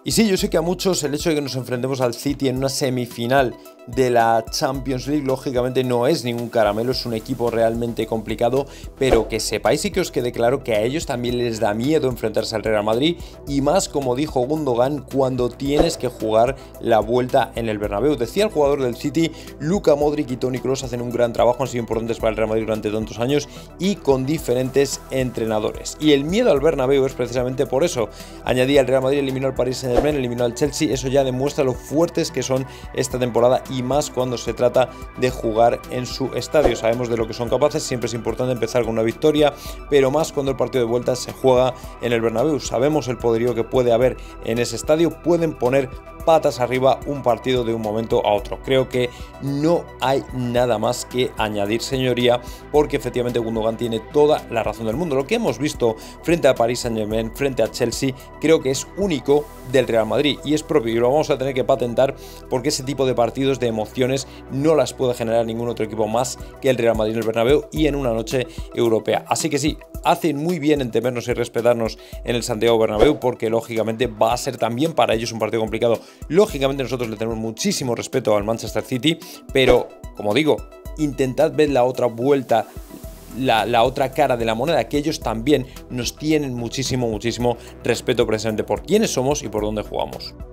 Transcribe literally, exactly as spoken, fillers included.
Y sí, yo sé que a muchos el hecho de que nos enfrentemos al City en una semifinal de la Champions League lógicamente no es ningún caramelo, es un equipo realmente complicado, pero que sepáis y que os quede claro que a ellos también les da miedo enfrentarse al Real Madrid, y más, como dijo Gundogan, cuando tienes que jugar la vuelta en el Bernabéu. Decía el jugador del City: Luka Modric y Toni Kroos hacen un gran trabajo, han sido importantes para el Real Madrid durante tantos años y con diferentes entrenadores. Y el miedo al Bernabéu es precisamente por eso. Añadía: el Real Madrid eliminó al Paris Saint-Germain, eliminó al Chelsea, eso ya demuestra lo fuertes que son esta temporada, y más cuando se trata de jugar en su estadio. Sabemos de lo que son capaces, siempre es importante empezar con una victoria, pero más cuando el partido de vuelta se juega en el Bernabéu. Sabemos el poderío que puede haber en ese estadio, pueden poner patas arriba un partido de un momento a otro. Creo que no hay nada más que añadir, señoría, porque efectivamente Gundogan tiene toda la razón del mundo. Lo que hemos visto frente a Paris Saint-Germain, frente a Chelsea, creo que es único del Real Madrid y es propio, y lo vamos a tener que patentar, porque ese tipo de partidos, de emociones, no las puede generar ningún otro equipo más que el Real Madrid en el Bernabéu y en una noche europea. Así que sí, hacen muy bien en temernos y respetarnos en el Santiago Bernabéu, porque lógicamente va a ser también para ellos un partido complicado. Lógicamente nosotros le tenemos muchísimo respeto al Manchester City, pero como digo, intentad ver la otra vuelta, La, la otra cara de la moneda, que ellos también nos tienen muchísimo, muchísimo respeto precisamente por quiénes somos y por dónde jugamos.